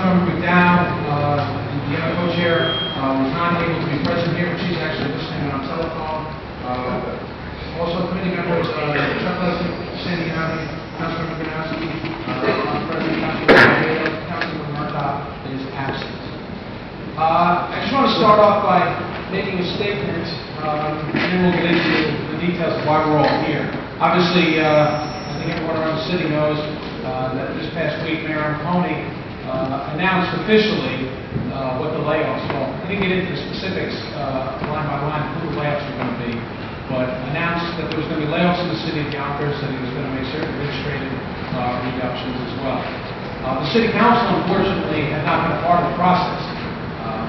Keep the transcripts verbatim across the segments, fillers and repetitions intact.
Councilmember McDowell, uh, the other co-chair, uh, was not able to be present here, but she's actually listening on telephone. Uh, also, committee members, uh, Chuck Leslie, Sandy County, Councilmember Ganowski, uh, President Councilmember Councilmember Murtaugh is absent. Uh, I just want to start off by making a statement, um, and then we'll get into the details of why we're all here. Obviously, uh, I think everyone around the city knows uh, that this past week, Mayor Amicone uh, announced officially uh, what the layoffs were. I didn't get into the specifics uh, line by line who the layoffs were going to be, but announced that there was going to be layoffs in the city of Yonkers, that he was going to make certain administrative uh, reductions as well. Uh, the city council, unfortunately, had not been a part of the process. Um,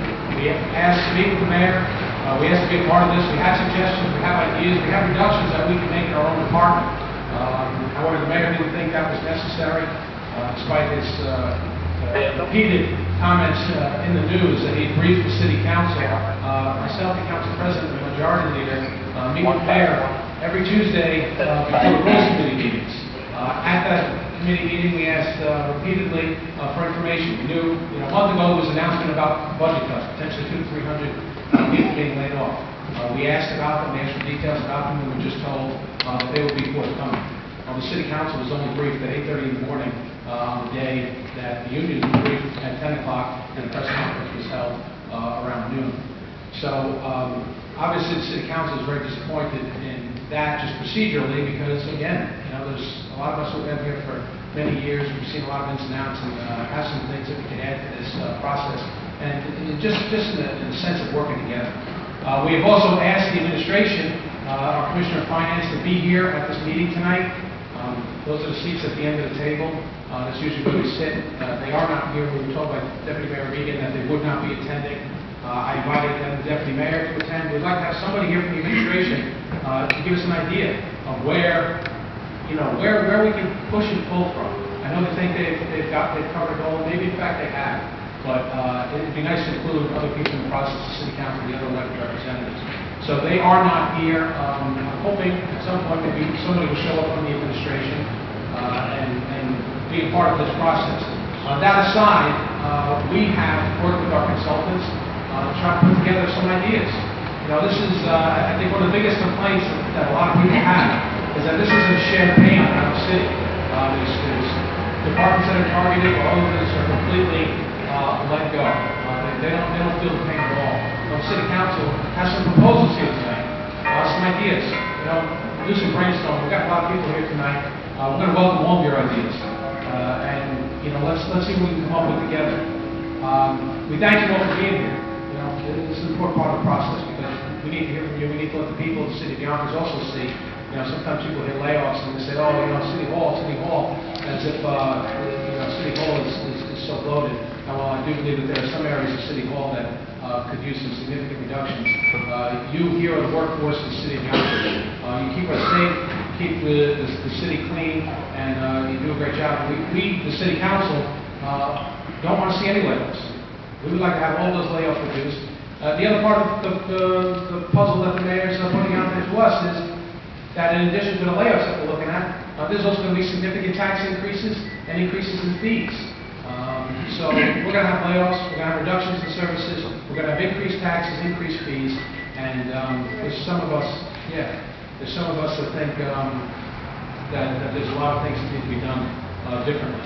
we asked to meet with the mayor. Uh, we asked to be a part of this. We had suggestions. We have ideas. We have reductions that we can make in our own department. Um, however, the mayor didn't think that was necessary, uh, despite his uh, uh, repeated comments uh, in the news that he briefed the city council. Uh, myself, the council president, and the majority leader, uh, meet with the mayor every Tuesday uh, before the rules committee meetings. Uh, at that committee meeting, we asked uh, repeatedly uh, for information. We knew, you know, a month ago was an announcement about budget cuts, potentially two to three hundred uh, people getting laid off. Uh, we asked about them, we asked for details about them, and we were just told uh, that they would be forthcoming. Uh, the city council was only briefed at eight thirty in the morning uh, on the day that the union was briefed at ten o'clock, and the press conference was held uh, around noon. So um, obviously, the city council is very disappointed in that, just procedurally, because again, you know, there's a lot of us who've been here for many years. We've seen a lot of ins and outs, and uh, have some things that we can add to this uh, process, and, and just just in the, in the sense of working together. Uh, we have also asked the administration, uh, our Commissioner of Finance, to be here at this meeting tonight. Um, those are the seats at the end of the table. Uh, that's usually where we sit. Uh, they are not here. We were told by Deputy Mayor Regan that they would not be attending. Uh, I invited the Deputy Mayor to attend. We'd like to have somebody here from the administration uh, to give us an idea of where, you know, where where we can push and pull from. I know they think they've, they've got they've covered it all. Maybe in fact they have, but uh, it'd be nice to include other people in the process, the city council, the other elected representatives. So they are not here. Um, I'm hoping at some point maybe somebody will show up from the administration uh, and, and be a part of this process. Uh, that aside, uh, we have worked with our consultants uh, to try to put together some ideas. You know, this is, uh, I think, one of the biggest complaints that a lot of people have is that this isn't a shared pain around the city. Uh, there's, there's departments that are targeted, while others are completely uh, let go. Uh, they, they don't they don't feel the pain at all. The city council has some proposals here tonight, uh, some ideas. You know, do some brainstorming. We've got a lot of people here tonight. Uh, we're going to welcome all of your ideas, uh, and you know, let's let's see what we can come up with together. Um, we thank you all for being here. You know, this is an important part of the process because we need to hear from you. We need to let the people of the city of Yonkers also see. You know, sometimes people hear layoffs and they say, "Oh, you know, City Hall, City Hall," as if uh, you know, City Hall is, is, is so bloated. Now, while I do believe that there are some areas of City Hall that uh, could use some significant reductions, uh, you here are the workforce of the city of Yonkers. Uh, you keep us safe, keep the, the, the city clean, and uh, you do a great job. We, we the city council, uh, don't want to see any layoffs. We would like to have all those layoffs reduced. Uh, the other part of the, the, the puzzle that the mayor is putting out there to us is that in addition to the layoffs that we're looking at, uh, there's also going to be significant tax increases and increases in fees. Um, so we're going to have layoffs, we're going to have reductions in services, we're going to have increased taxes, increased fees, and um, there's some of us, yeah, there's some of us that think um, that, that there's a lot of things that need to be done uh, differently.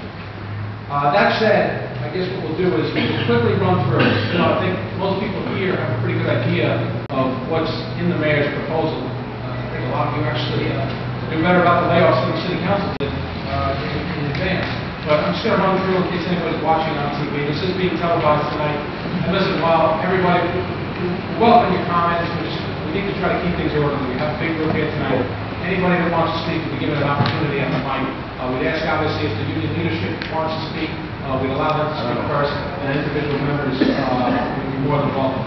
Uh, that said, I guess what we'll do is we'll quickly run through. You know, I think most people here have a pretty good idea of what's in the mayor's proposal. Uh, I think a lot of you actually uh, do better about the layoffs than the city council did uh, in, in advance. But I'm just going to run through in case anybody's watching on T V. This is being televised tonight. And listen, while everybody, welcome your comments. We, just, we need to try to keep things orderly. We have a big group here tonight. Anybody that wants to speak will be given an opportunity at the mic. Uh, we'd ask, obviously, if the union leadership wants to speak, uh, we'd allow them to speak first, and individual members uh, would be more than welcome.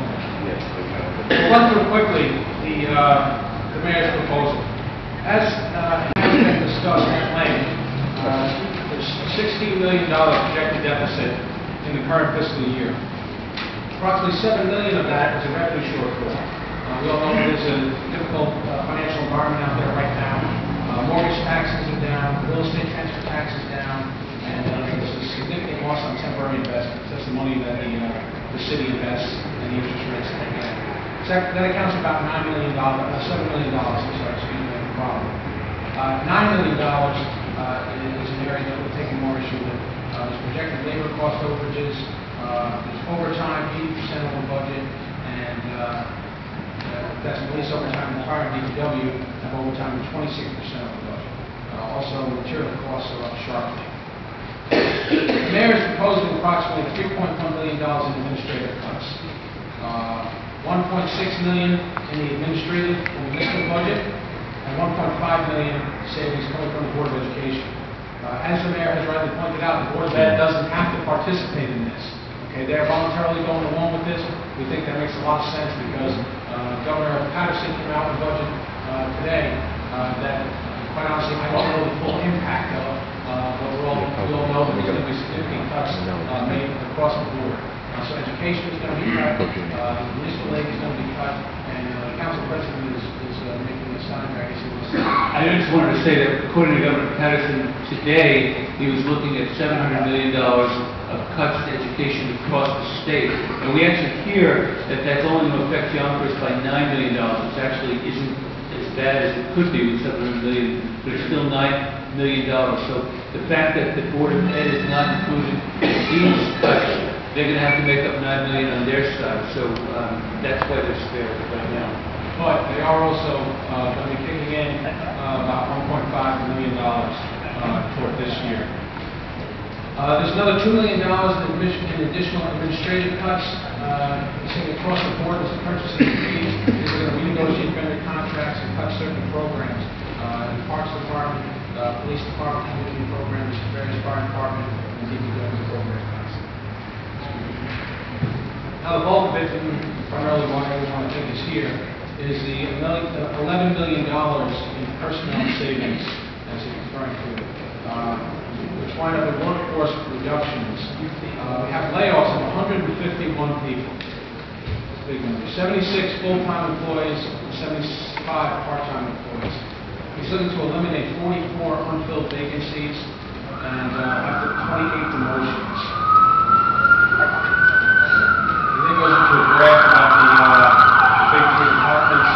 We'll run through quickly the, uh, the mayor's proposal. As uh, has been discussed at length, uh, there's a sixteen million dollars projected deficit in the current fiscal year. Approximately seven million dollars of that is a revenue shortfall. Uh, we all know there's a difficult uh, financial environment out there right now. Uh, mortgage taxes are down, real estate transfer taxes down, and uh, there's a significant loss on temporary temporary investments. That's the money that the, uh, the city invests and the interest rates that they get. So that, that accounts for about nine million dollars, uh, seven million dollars, I'm sorry, excuse me, no problem. Uh, nine million dollars uh, is an area that we're taking more issue with. Uh, there's projected labor cost overages, uh, there's overtime, eighty percent over budget, and uh, uh, that's police overtime and fire and D P W have overtime of twenty-six percent over budget. Uh, also, material costs are up sharply. The mayor is proposing approximately three point one million dollars in administrative cuts. Uh, one point six million dollars in the administrative and municipal budget, and one point five million dollars savings coming from the Board of Education. Uh, as the mayor has rightly pointed out, the Board of Ed doesn't have to participate in this. Okay, they're voluntarily going along with this. We think that makes a lot of sense because uh, Governor Patterson came out with a budget uh, today uh, that, quite honestly, I don't know the full impact of, uh, but we're all, we all know that there's going to be significant cuts uh, made across the board. Uh, so education is going to be cut, uh, municipal aid is going to be cut, and uh, the council president is, is uh, making a sign there. I just wanted to say that according to Governor Patterson today, he was looking at seven hundred million dollars of cuts to education across the state. And we actually hear that that's only going to affect Yonkers by nine million dollars, which actually isn't as bad as it could be with seven hundred million dollars, but it's still nine million dollars. So the fact that the Board of Ed is not included in these cuts, they're going to have to make up nine million dollars on their side. So um, that's why they're spared right now. But they are also uh, going to be kicking in uh, about one point five million dollars uh, toward this year. Uh, there's another two million dollars in, in additional administrative cuts. Uh, you see across the board, there's a purchasing fees. We're going to renegotiate vendor contracts and cut certain programs. Uh, in the Parks Department, uh, Police Department, community programs, various fire department, and D P W program cuts. Now the bulk of it, and primarily why I want to take this here, is the eleven million dollars in personnel savings, as he's referring to, uh, which wind up in workforce reductions. Uh, we have layoffs of one hundred fifty-one people. That's a big number. seventy-six full-time employees and seventy-five part-time employees. He's looking to eliminate forty-four unfilled vacancies and uh, up to twenty-eight demotions. He then goes into a graph about the uh, big three departments.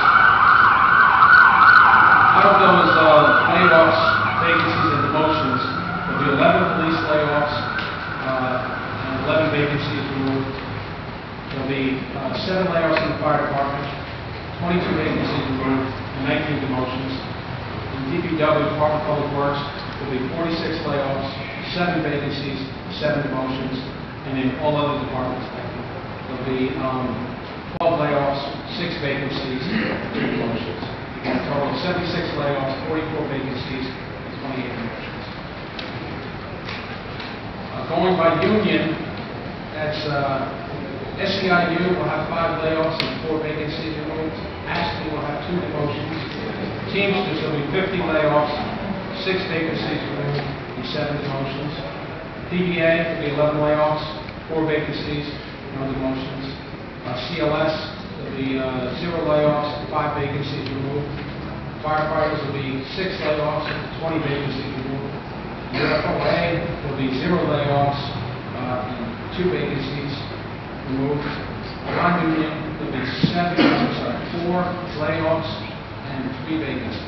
Out of those uh, layoffs, vacancies, and demotions, there'll be eleven police layoffs uh, and eleven vacancies removed. There'll be uh, seven layoffs in the fire department, twenty-two vacancies removed, and nineteen demotions. In D P W, Department of Public Works, there'll be forty-six layoffs, seven vacancies, seven demotions, and in all other departments, there'll be um, twelve layoffs, six vacancies, three demotions. Again, a total of seventy-six layoffs, forty-four vacancies, and twenty-eight demotions. Uh, going by union, that's uh, S E I U will have five layoffs and four vacancies removed. A S P will have two demotions. Teamsters will be fifty layoffs, six vacancies removed, and seven demotions. P B A will be eleven layoffs, four vacancies, no demotions. Uh, C L S will be uh, zero layoffs, five vacancies removed. Firefighters will be six layoffs, twenty vacancies removed. U F O A will be zero layoffs, uh, and two vacancies removed. Non-union will be seven, I'm sorry, four layoffs and three vacancies.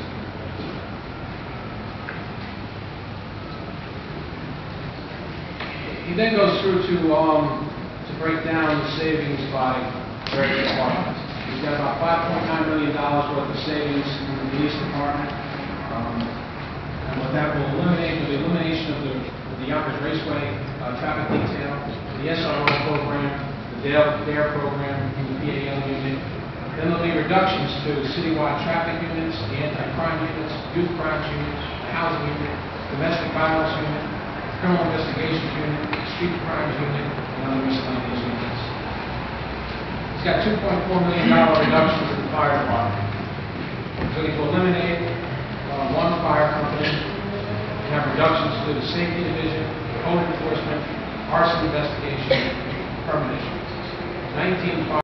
He then goes through to um, to break down the savings by various departments. He's got about five point nine million dollars worth of savings in the police department. Um, and what that will eliminate will be elimination of the, of the Yonkers Raceway uh, traffic detail, the S R O program, the DARE program, and the P A L unit. Then there'll be reductions to citywide traffic units, the anti-crime units, youth crimes unit, the housing unit, domestic violence unit, criminal investigations unit, street crimes unit, and other miscellaneous units. It's got two point four million dollars reductions in the fire department. It's looking to eliminate uh, one fire company and have reductions to the safety division, code enforcement, arson investigation, permit issues. nineteen